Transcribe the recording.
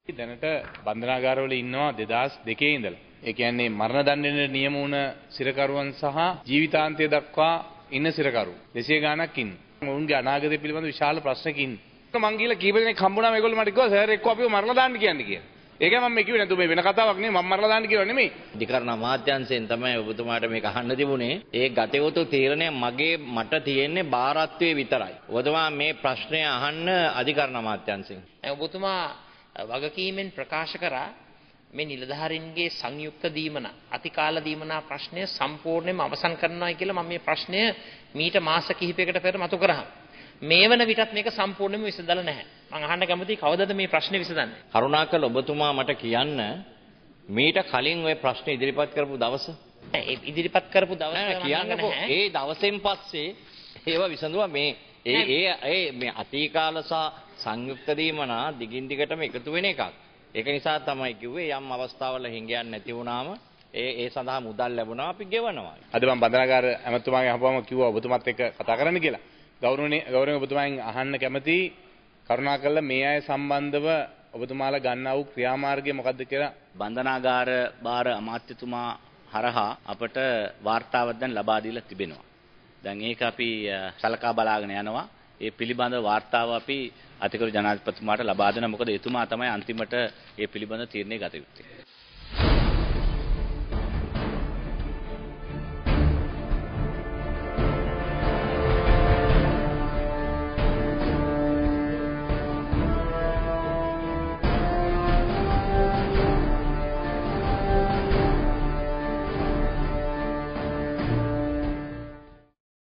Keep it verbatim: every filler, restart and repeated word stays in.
දැනට බන්ධනාගාරවල ඉන්නවා දෙදාස් දෙකේ ඉඳලා. ඒ කියන්නේ මරණ දඬුවමට නියම වුණ සිරකරුවන් සහ ජීවිතාන්තය දක්වා ඉන්න සිරකරු දෙසිය ගාණක් ඉන්නවා. ඔවුන්ගේ අනාගතය පිළිබඳ විශාල ප්‍රශ්නයක් ඉන්නවා. මං ගිහලා කීප දෙනෙක් හම්බුණා මේගොල්ලෝ මට කිව්වා සර් එක්ක අපිව මරලා දාන්න කියන්නේ කියලා. ඒකයි මම මේ කිව්වේ නේද මේ වෙන කතාවක් නෙමෙයි මම මරලා දාන්න කියව නෙමෙයි. අධිකරණ අමාත්‍යාංශයෙන් තමයි ඔබතුමාට මේක අහන්න තිබුණේ. ඒ ගතයුතු තීරණය මගේ මට තියෙන්නේ බාරත්වයේ විතරයි. ඔබතුමා මේ ප්‍රශ්නය අහන්න අධිකරණ අමාත්‍යාංශයෙන්. ඔබතුමා වගකීමෙන් ප්‍රකාශ කරා මේ නිලධාරීන්ගේ සංයුක්ත දීමන අතිකාල දීමනා ප්‍රශ්නය සම්පූර්ණයෙන්ම අවසන් කරනවායි කියලා මම මේ ප්‍රශ්නය මීට මාස කිහිපයකට පෙර මතු කරා. මේ වන විටත් මේක සම්පූර්ණයෙන්ම විසඳලා නැහැ. මම අහන්න කැමතියි කවදද මේ ප්‍රශ්නේ විසඳන්නේ? කරුණාකර ඔබතුමා මට කියන්න මීට කලින් ওই ප්‍රශ්නේ ඉදිරිපත් කරපු දවස. ඒ ඉදිරිපත් කරපු දවස කියන්නකෝ. ඒ දවසෙන් පස්සේ ඒවා විසඳුවා මේ ඒ ඒ ඒ මේ අතිකාල සහ සංයුක්ත දීමනා දිගින් දිගටම එකතු වෙන එකක්. ඒක නිසා තමයි කිව්වේ යම් අවස්ථාවල හිඟයන් නැති වුණාම ඒ ඒ සඳහා මුදල් ලැබුණා අපි ගෙවනවා. අද මම බන්ධනාගාර ඇමතුමාගෙන් අහපුවම කිව්වා ඔබතුමාත් එක්ක කතා කරන්න කියලා. ගෞරවනීය ගෞරවනීය ඔබතුමාගෙන් අහන්න කැමතියි කරුණාකරලා මේ අය සම්බන්ධව ඔබතුමාලා ගන්නා වූ ක්‍රියාමාර්ගය මොකක්ද කියලා. බන්ධනාගාර භාර අමාත්‍යතුමා හරහා අපට වාර්තාවක් දැන් ලබා දීලා තිබෙනවා. දැන් ඒක අපි සලකා බලාගෙන යනවා. ඒ පිළිබඳ වාර්තාව අපි අතිගරු ජනාධිපතිතුමාට ලබා දෙනවා. මොකද එතුමා තමයි අන්තිමට ඒ පිළිබඳ තීරණය ගත යුත්තේ.